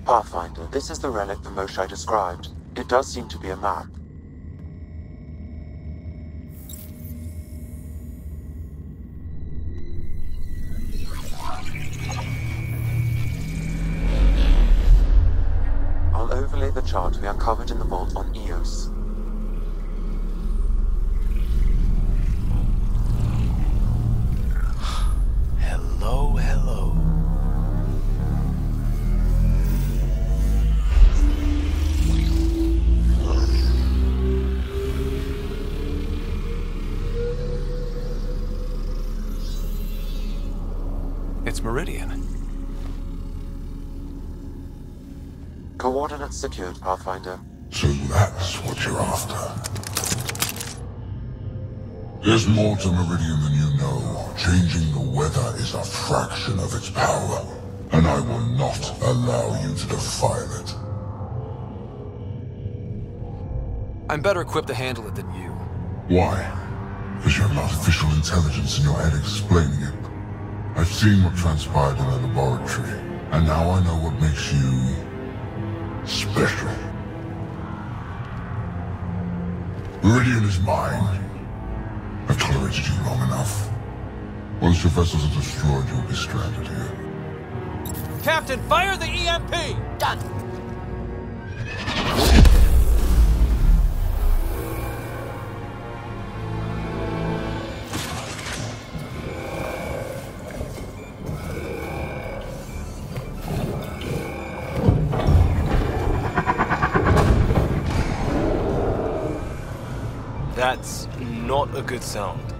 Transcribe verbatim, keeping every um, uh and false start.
Pathfinder, this is the relic the Moshae described. It does seem to be a map. I'll overlay the chart we uncovered in the vault on Eos. Hello, hello. It's Meridian. Coordinates secured, Pathfinder. So that's what you're after. There's more to Meridian than you know. Changing the weather is a fraction of its power, and I will not allow you to defile it. I'm better equipped to handle it than you. Why? Because you have artificial intelligence in your head explaining it. I've seen what transpired in the laboratory, and now I know what makes you special. Meridian is mine. I've tolerated you long enough. Once your vessels are destroyed, you'll be stranded here. Captain, fire the E M P! Done. That's not a good sound.